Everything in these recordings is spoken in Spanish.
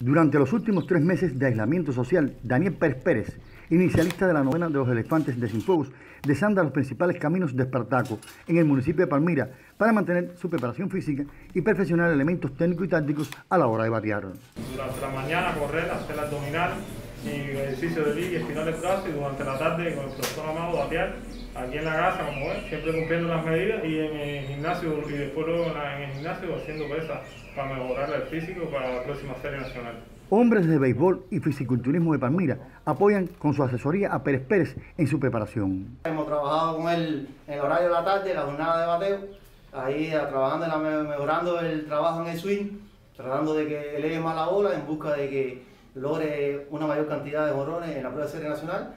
Durante los últimos 3 meses de aislamiento social, Daniel Pérez Pérez, inicialista de la novena de los elefantes de Cienfuegos, desanda los principales caminos de Espartaco en el municipio de Palmira para mantener su preparación física y perfeccionar elementos técnicos y tácticos a la hora de batear. Durante la mañana correr, hacer abdominal y ejercicio de liga y estirar el brazo, y durante la tarde con el profesor Amado batear aquí en la casa, como ves, siempre cumpliendo las medidas, y en el gimnasio, y después luego en el gimnasio haciendo pesas para mejorar el físico para la próxima serie nacional. Hombres de béisbol y fisiculturismo de Palmira apoyan con su asesoría a Pérez Pérez en su preparación. Hemos trabajado con él en el horario de la tarde, la jornada de bateo, ahí trabajando, mejorando el trabajo en el swing, tratando de que eleve más la bola en busca de que logre una mayor cantidad de jonrones en la prueba de serie nacional,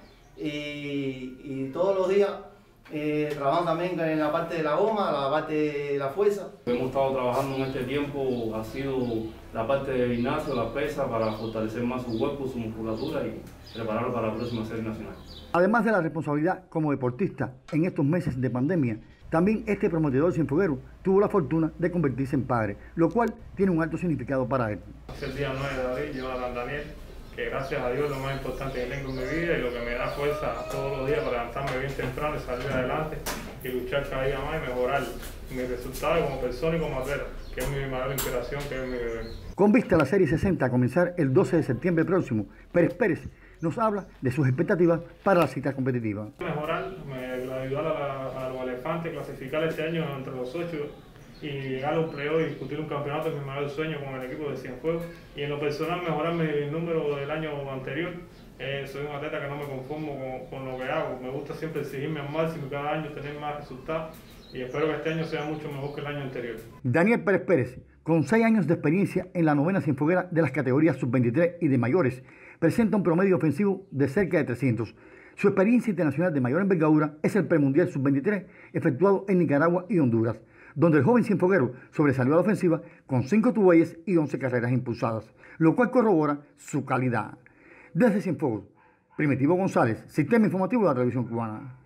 y todos los días trabajando también en la parte de la goma, la parte de la fuerza. Hemos estado trabajando en este tiempo, ha sido la parte de gimnasio, la pesa, para fortalecer más su cuerpo, su musculatura y prepararlo para la próxima serie nacional. Además de la responsabilidad como deportista en estos meses de pandemia, también este prometedor cienfueguero tuvo la fortuna de convertirse en padre, lo cual tiene un alto significado para él. Es el día 9 de abril, yo a Daniel, que gracias a Dios es lo más importante que tengo en mi vida y lo que me da fuerza todos los días para levantarme bien temprano y salir adelante y luchar cada día más y mejorar mis resultados como persona y como atleta, que es mi mayor inspiración, que es mi bebé. Con vista a la Serie 60 a comenzar el 12 de septiembre próximo, Pérez Pérez nos habla de sus expectativas para la cita competitiva. Mejorar, ayudar a los elefantes, clasificar este año entre los 8 y llegar a los playoffs y discutir un campeonato es mi mayor sueño con el equipo de Cienfuegos. Y en lo personal, mejorar mi número del año anterior. Soy un atleta que no me conformo con lo que hago. Me gusta siempre exigirme al máximo y cada año tener más resultados. Y espero que este año sea mucho mejor que el año anterior. Daniel Pérez Pérez, con 6 años de experiencia en la novena cienfueguera de las categorías sub-23 y de mayores, presenta un promedio ofensivo de cerca de 300. Su experiencia internacional de mayor envergadura es el premundial sub-23 efectuado en Nicaragua y Honduras, donde el joven cienfueguero sobresalió a la ofensiva con 5 tueyes y 11 carreras impulsadas, lo cual corrobora su calidad. Desde Cienfuegos, Primitivo González, Sistema Informativo de la Televisión Cubana.